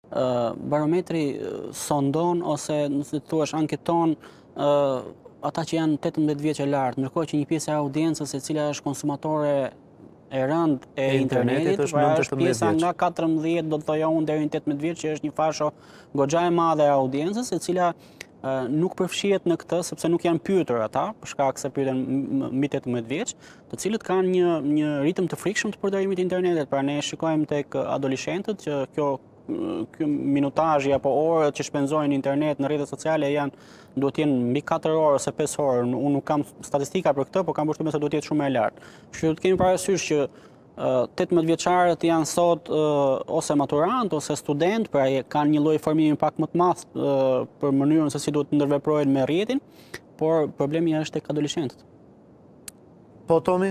barometri sondon ose nëse thuash anketon ata që janë 18 vjeç e lartë, ndërkohë që një pjesë e audiencës e cila është konsumatore e rënd e internetit, pra është pjesa nga 14 do të thoja unë deri në 18 vjeç, që është një fasho goxha e madhe e audiencës, e cila nuk përfshihet në këtë sepse nuk janë pyetur ata, për shkak se pyeten mbi 18 vjeç, të cilët kanë një ritëm të frikshëm të përdorimit të internetit. Pra ne shikojmë tek adoleshentët që ky minutazhi apo orët që shpenzojnë në internet në rrjetet sociale duhet të jenë mbi 4 orë ose 5 orë. Unë nuk kam statistika për këtë, por kam përshtypjen se duhet të jetë shumë e lartë. Kështu që të kemi parasysh që 18 vjeçarët janë sot ose maturant ose student, pra kanë një lloj formimi pak më të madh për mënyrën se si duhet të ndërveprojnë me rrjetin, por problemi është tek adoleshentët. Po, Tomi?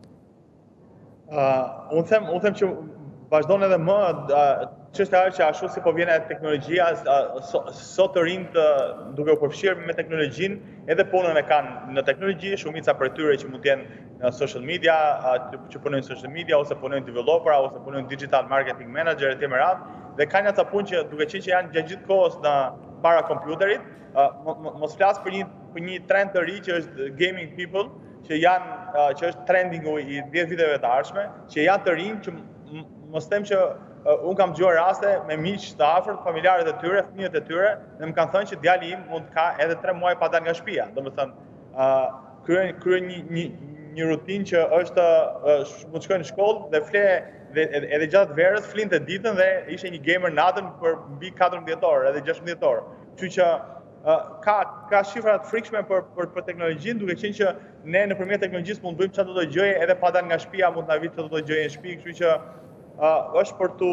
Unë them që vazhdon edhe më çështja është që ashtu si po vjen teknologjia, sot të rinjt duke u përfshirë me teknologjinë, edhe punën e kanë në teknologji, shumica për tyre që mund të jenë në social media, që punojnë në social media, ose punojnë developera, ose punojnë digital marketing manager etj. Me radhë, dhe kanë ato punë që duke qenë që janë gjatë gjithë kohës në para kompjuterit, mos flas për një trend të ri që është gaming people, që është trendingu i 10 viteve të ardhshme, që janë të rinj që mos them që unë kam dëgjuar raste me miq të afërt, familjarët e tyre, fëmijët e tyre, dhe më kanë thënë që djali im mund të ka edhe 3 muaj pa dalë nga shtëpia. Domethënë, kryen një rutinë që është mund të shkojnë në shkollë dhe edhe gjatë verës flinte ditën dhe ishte një gamer natën për mbi 14 orë edhe 16 orë. Kështu që ka shifra të frikshme për teknologjinë, duke qenë që ne nëpërmjet teknologjisë mund të bëjmë çfarë do të gjëje edhe pa dalë nga shtëpia, mund të na vitë çfarë do të gjëje në shtëpi, kështu që është për do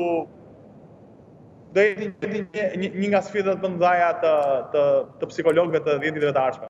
jetë një nga sfidat më të mëdha të psikologëve të 10 viteve të ardhshme.